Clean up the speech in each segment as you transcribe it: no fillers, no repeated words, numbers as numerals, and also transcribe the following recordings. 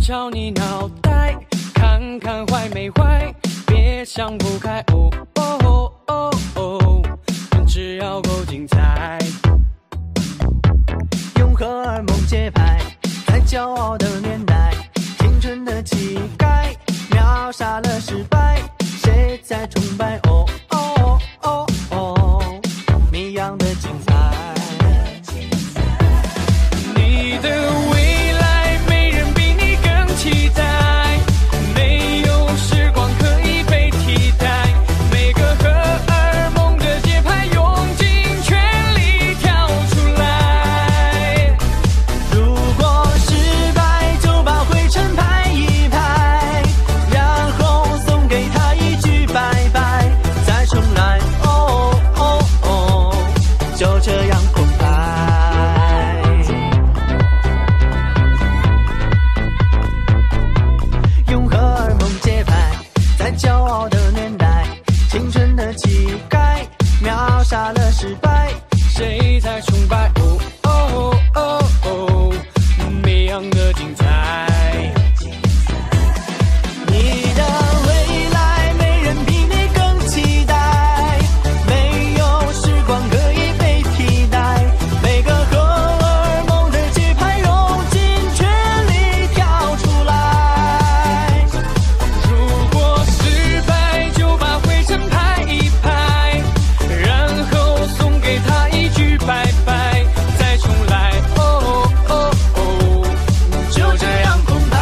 敲你脑袋，看看坏没坏，别想不开。哦哦哦哦哦，只要够精彩。 用荷尔蒙节拍，在骄傲的年代，青春的乞丐秒杀了失败，谁在崇拜？哦哦哦哦，谜样的精彩。 你的未来没人比你更期待，没有时光可以被替代，每个荷尔蒙的节拍用尽全力跳出来。 如果失败就把灰尘拍一拍，然后送给他一句拜拜，再重来。哦哦哦，就这样空白。用荷尔蒙节拍，在骄傲的年代，青春的乞丐秒杀了失败， 谁在崇拜？哦哦哦哦，谜样的精彩。 你的未来没人比你更期待，没有时光可以被替代，每个荷尔蒙的节拍用尽全力跳出来。 如果失败就把灰尘拍一拍，然后送给他一句拜拜，再重来。哦哦哦，就这样空白。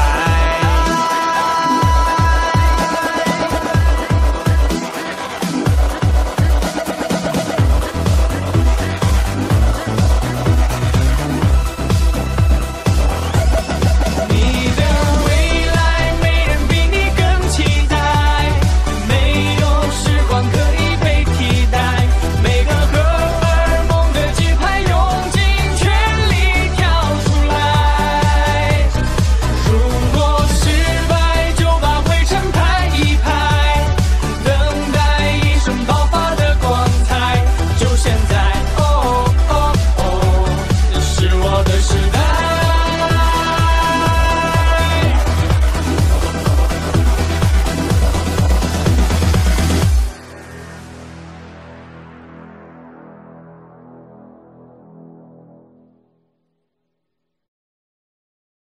你的未来没人比你更期待，没有时光可以被替代，每个荷尔蒙的节拍用尽全力跳出来。如果失败就把灰尘拍一拍，等待一生爆发的光彩，就现在。哦哦哦，是我的时